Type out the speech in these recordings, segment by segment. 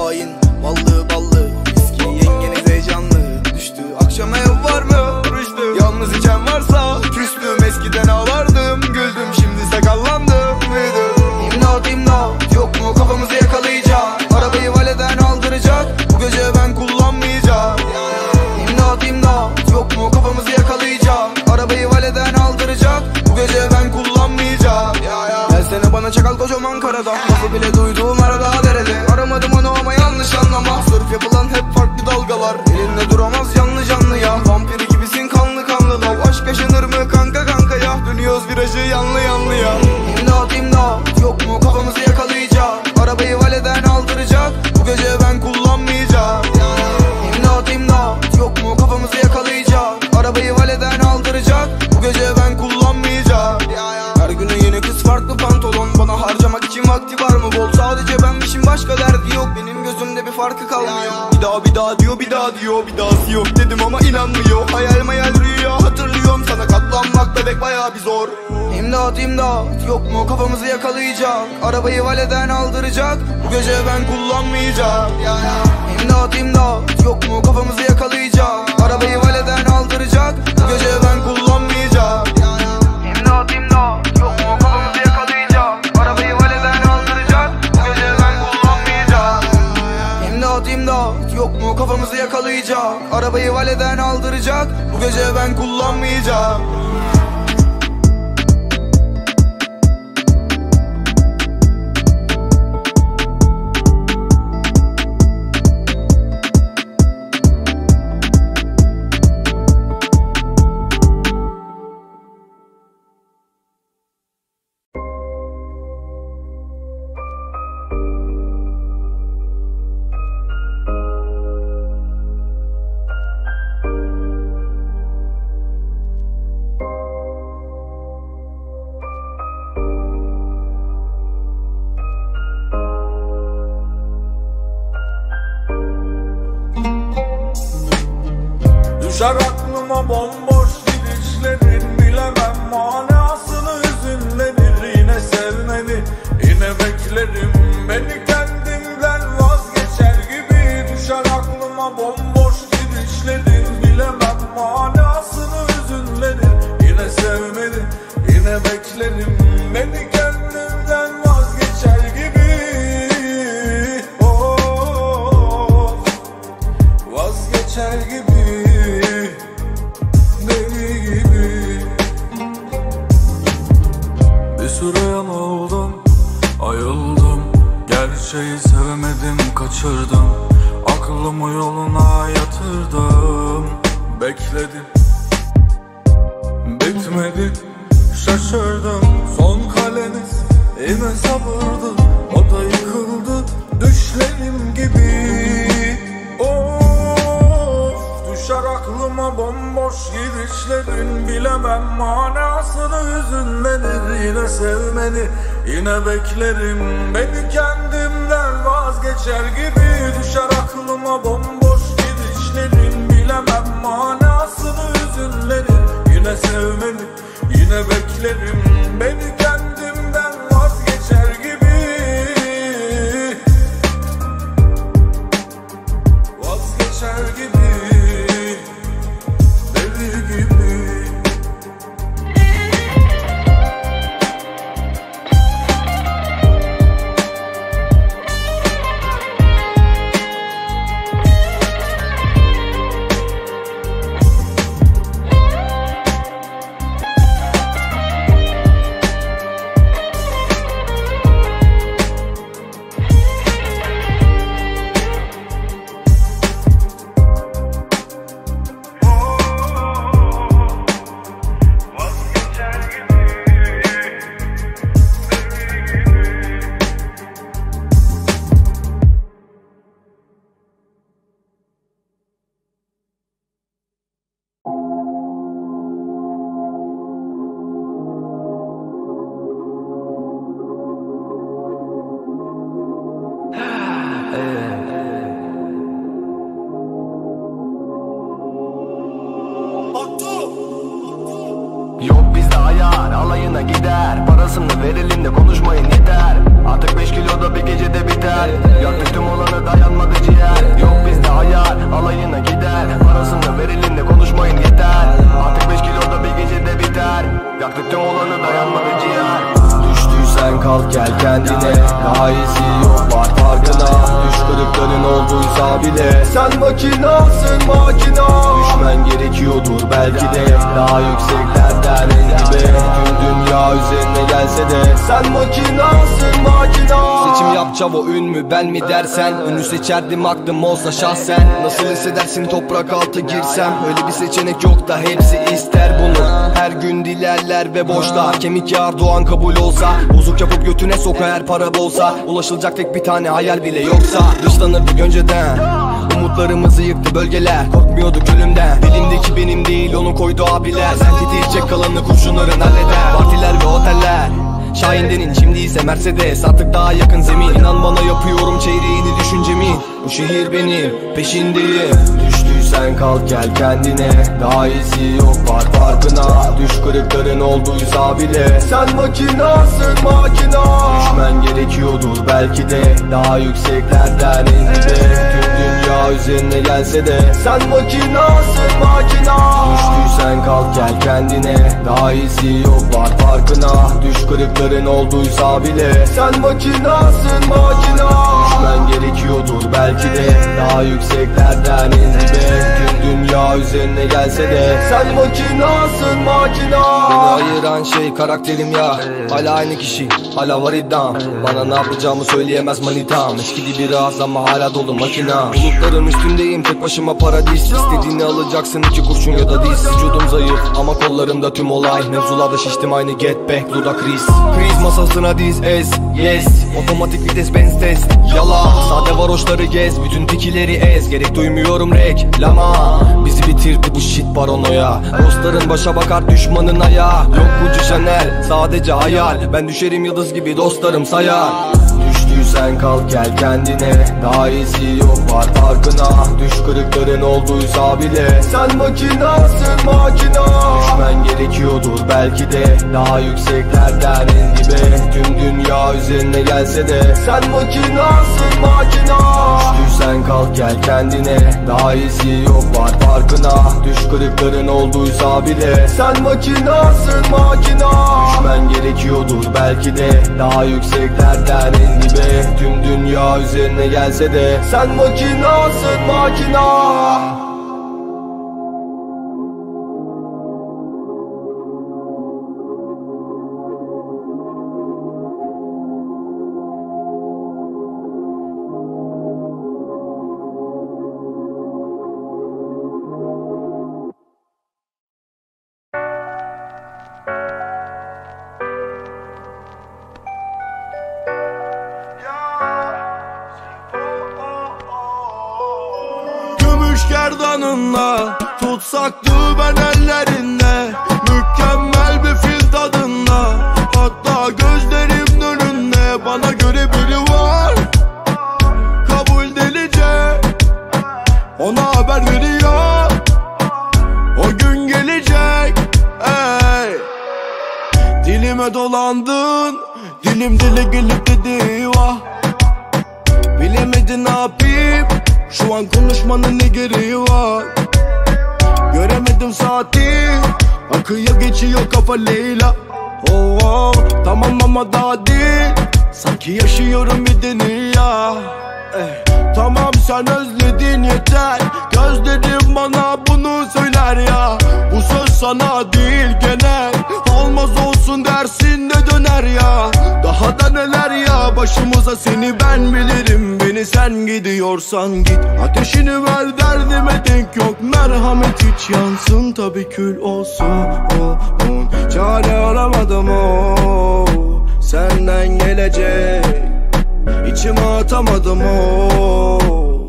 hain, ballı ballı viski, yengeniz heyecanlı. Düştü akşam ev var mı? Rüştü. Yalnız içen varsa küstüm. Eskiden ağlardım, güldüm, şimdi sakallandım. İmdat imdat, yok mu kafamızı yakalayacak? Arabayı valeden aldıracak, bu gece ben kullanmayacağım. İmdat imdat, yok mu kafamızı yakalayacak? Arabayı valeden aldıracak, bu gece ben kullanmayacağım. Gelsene bana çakal kocaman karada, lafı bile duyduğum arada derede. Aramadım onu ama yanlış anlama, sırf yapılan hep farklı dalgalar. Elinde duramaz canlı canlı ya, vampiri gibisin kanlı kanlı lav. Aşk yaşanır mı kanka kanka ya, dönüyoruz virajı yanlı yanlı ya. İmdat imdat, yok mu kafamızı yakalayacak? Arabayı valeden aldıracak, bu gece ben kullanmayacağım. İmdat imdat, yok mu kafamızı yakalayacak? Arabayı valeden aldıracak, bu gece ben kullanmayacağım. Her günün yeni kız farklı pantolon, bana harcamak için vakti var mı bol? Sadece benmişim, başka derdi yok, benim gözümde bir farkı kalmıyor. Bir daha diyor, bir daha diyor, bir dahası yok dedim ama inanmıyor. Hayal mayal rüya hatırlıyorum, sana katlanmak bebek bayağı bir zor. İmdat imdat, yok mu kafamızı yakalayacak? Arabayı valeden aldıracak, bu gece ben kullanmayacağım. İmdat imdat, yok mu kafamızı yakalayacak? Arabayı valeden aldıracak, bu gece ben kullanmayacağım. İmdat imdat, yok mu kafamızı yakalayacak? Arabayı valeden aldıracak, bu gece ben kullanmayacağım. İmdat imdat, yok mu kafamızı yakalayacak? Arabayı valeden aldıracak, bu gece ben kullanmayacağım. Düşer aklıma bomboş gidişlerin, bilemem manasını hüzünlenir. Yine sevmeni, yine beklerim, beni kendimden vazgeçer gibi. Düşer aklıma bomboş gidişlerin, bilemem manasını hüzünlenir. Yine sevmeni, yine beklerim, beni kendimden vazgeçer gibi. Oh, vazgeçer gibi. Bir süre yanıldım, ayıldım, gerçeği sevemedim, kaçırdım. Aklımı yoluna yatırdım, bekledim, bitmedi, şaşırdım. Son kaleniz yine sabırdı, o da yıkıldı düşlerim gibi. Düşer aklıma bomboş gidişlerin, bilemem manasını hüzünlenir. Yine sevmeni, yine beklerim, beni kendimden vazgeçer gibi. Düşer aklıma bomboş gidişlerin, bilemem manasını hüzünlenir. Yine sevmeni, yine beklerim, beni kendimden vazgeçer gibi. Vazgeçer gibi. Yok bizde ayar, alayına gider. Parasını verelim de konuşmayın yeter. Artık 5 kilo da bir gecede biter. Yaktım olanı dayanma daha iyisi yok var farkına. Düş kırıkların olduysa bile sen makinasın makina. Düşmen gerekiyordur belki de daha yükseklerden en dibe. Tüm dünya üzerine gelse de sen makinasın makina. Seçim yap çavo ün mü ben mi dersen, ünlü seçerdim aklım olsa şahsen. Nasıl hissedersin toprak altı girsem, öyle bir seçenek yok da hepsi ister bunu. Her gün dilerler ve boşta kemik yağar doğan kabul olsa. Bozuk yapıp götüne soka her para bolsa. Ulaşılacak tek bir tane hayal bile yoksa. Dışlanırdık önceden, umutlarımızı yıktı bölgeler. Korkmuyorduk ölümden, elimdeki benim değil onu koydu abiler. Sen tetiğecek kalanı kurşunların halleder. Partiler ve oteller Şahin'denin şimdi ise Mercedes, artık daha yakın zemin. İnan bana yapıyorum çeyreğini düşüncemin. Bu şehir benim peşindeyim. Düştüysen kalk gel kendine, daha iyisi yok var farkına. Düş kırıkların olduysa bile sen makinasın makina. Düşmen gerekiyordur belki de daha yükseklerden en dibe. Tüm dünya üzerine gelse de sen makinasın makina. Düştüysen kalk gel kendine, daha iyisi yok var farkına. Düş kırıkların olduysa bile sen makinasın makina. Düşmen gerekiyordur belki de daha yükseklerden en dibe. Tüm dünya üzerine gelse de sen makinasın makina. Beni ayıran şey karakterim ya, hala aynı kişi, hala var iddiam. Bana ne yapacağımı söyleyemez manitam. Eskidi biraz ama hala dolu makina. Bulutların üstündeyim tek başıma paradis. İstediğini alacaksın iki kurşun ya da diz. Vücudum zayıf ama kollarımda tüm olay. Mevzularda şiştim aynı get back dudak kriz. Kriz masasına diz es yes. Otomatik vites benz test yala. Sade varoşları gez, bütün tikileri ez. Gerek duymuyorum reklama. Bizi bitirdi bu shit paranoya. Dostların başa bakar düşmanın ayağı. Yok Gucci Chanel sadece hayal. Ben düşerim yıldız gibi dostlarım sayar. Düştüysen kalk gel kendine, daha iyisi yok var farkına. Düş kırıkların olduysa bile sen makinasın makina. Düşmen gerekiyordur belki de daha yükseklerden en dibe. Tüm dünya üzerine gelse de sen makinasın makina. Düştüysen kalk gel kendine, daha iyisi yok var farkına. Düş kırıkların olduysa bile sen makinasın makina. Düşmen gerekiyordur belki de daha yükseklerden en dibe. Tüm dünya üzerine gelse de sen makinasın makina. Gerdanınla tutsaktı ben ellerinde, mükemmel bir fil tadında. Hatta gözlerimin önünde bana göre biri var, kabul delice. Ona haber veriyor, o gün gelecek. Ey, dilime dolandın, dilim dile gelip dedi vah. Bilemedin ne yapayım, şu an konuşmanın ne gereği var? Göremedim saati, akıyor geçiyor kafa Leyla. Oh, oh, tamam ama daha değil, sanki yaşıyorum bir dünya. Tamam sen özledin yeter, gözlerim bana bunu söyler ya. Bu söz sana değil genel, olmaz olsun dersin de döner ya. Daha da neler ya başımıza, seni ben bilirim. Beni sen gidiyorsan git, ateşini ver derdime denk yok. Merhamet hiç yansın tabi kül olsun. Çare aramadım o, senden gelecek İçime atamadım o.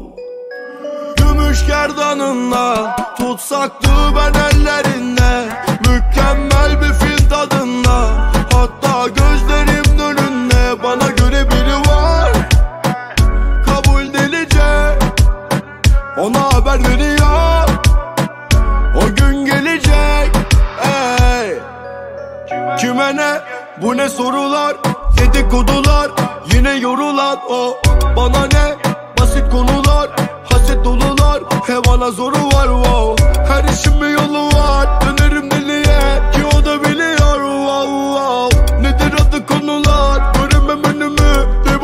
Gümüş gerdanınla tutsaktı ben ellerinde, mükemmel bir fil tadında. Hatta gözlerimin önünde bana göre biri var, kabul delice. Ona haber veriyor, o gün gelecek. Ey, kime ne, bu ne sorular, dedikodular, yine yorulan o. Bana ne, basit konular, haset dolular, bana zoru var wow. Her işin bir yolu var, dönerim deliye ki o da biliyor wow, wow. Nedir adı konular, göremem önümü,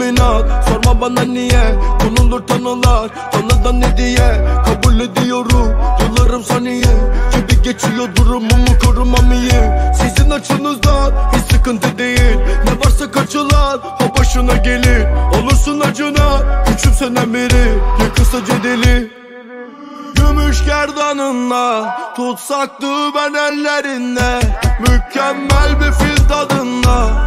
inat, sorma bana niye. Konulur tanılar, tanıdan ne diye. Kabul ediyorum, yıllarım saniye. Gibi geçiyor durumumu korumam iyi. Sizin açınızdan hiç sıkıntı değil. Ne varsa kaçılan o başına gelir. Olursun acına, küçümsenen biri. Yakılsa deli. Gümüş gerdanınla tutsaktı ben ellerinde. Mükemmel bir fil tadında.